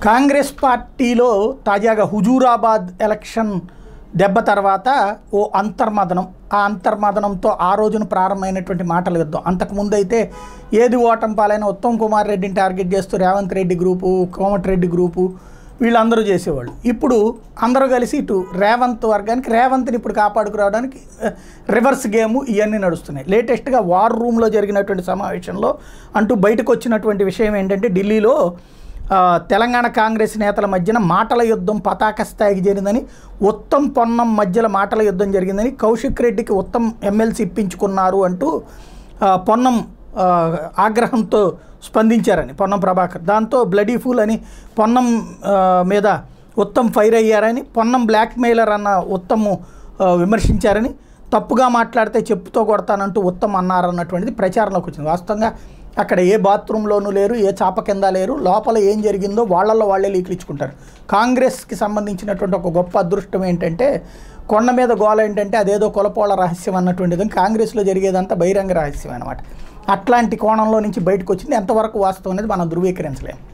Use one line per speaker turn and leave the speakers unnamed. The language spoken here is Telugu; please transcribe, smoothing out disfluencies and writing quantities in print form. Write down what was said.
కాంగ్రెస్ పార్టీలో తాజాగా హుజూరాబాద్ ఎలక్షన్ దెబ్బ తర్వాత ఓ అంతర్మదనం, ఆ అంతర్మదనంతో ఆ రోజున ప్రారంభమైనటువంటి మాటల యుద్ధం. అంతకుముందు అయితే ఏది ఓటమి పాలైన ఉత్తమ్ కుమార్ రెడ్డిని టార్గెట్ చేస్తూ రేవంత్ రెడ్డి గ్రూపు, కోమటిరెడ్డి గ్రూపు వీళ్ళందరూ చేసేవాళ్ళు. ఇప్పుడు అందరూ కలిసి ఇటు రేవంత్ వర్గానికి, రేవంత్ని ఇప్పుడు కాపాడుకురావడానికి రివర్స్ గేము ఇవన్నీ నడుస్తున్నాయి. లేటెస్ట్గా వార్ రూమ్లో జరిగినటువంటి సమావేశంలో అంటూ బయటకు వచ్చినటువంటి విషయం ఏంటంటే, ఢిల్లీలో తెలంగాణ కాంగ్రెస్ నేతల మధ్యన మాటల యుద్ధం పతాక స్థాయికి జరిగిందని, ఉత్తమ్ పొన్నం మధ్యలో మాటల యుద్ధం జరిగిందని, కౌశిక్ రెడ్డికి ఉత్తమ్ ఎమ్మెల్సీ ఇప్పించుకున్నారు అంటూ పొన్నం ఆగ్రహంతో స్పందించారని పొన్నం ప్రభాకర్. దాంతో బ్లడీ ఫూల్ అని పొన్నం మీద ఉత్తమ్ ఫైర్ అయ్యారని, పొన్నం బ్లాక్మెయిలర్ అన్న ఉత్తమ్ విమర్శించారని, తప్పుగా మాట్లాడితే చెప్పుతో కొడతానంటూ ఉత్తమ్ అన్నారన్నటువంటిది ప్రచారంలోకి వచ్చింది. వాస్తవంగా అక్కడ ఏ బాత్రూంలోనూ లేరు, ఏ చాప కింద లేరు, లోపల ఏం జరిగిందో వాళ్ళల్లో వాళ్ళే లీకులు ఇచ్చుకుంటారు. కాంగ్రెస్కి సంబంధించినటువంటి ఒక గొప్ప అదృష్టం ఏంటంటే, కొండ మీద గోల ఏంటంటే అదేదో కులపోళ రహస్యం అన్నటువంటిది, కాంగ్రెస్లో జరిగేదంతా బహిరంగ రహస్యం అనమాట. అట్లాంటి కోణంలో నుంచి బయటకు వచ్చింది. ఎంతవరకు వాస్తవం అనేది మనం ధృవీకరించలేము.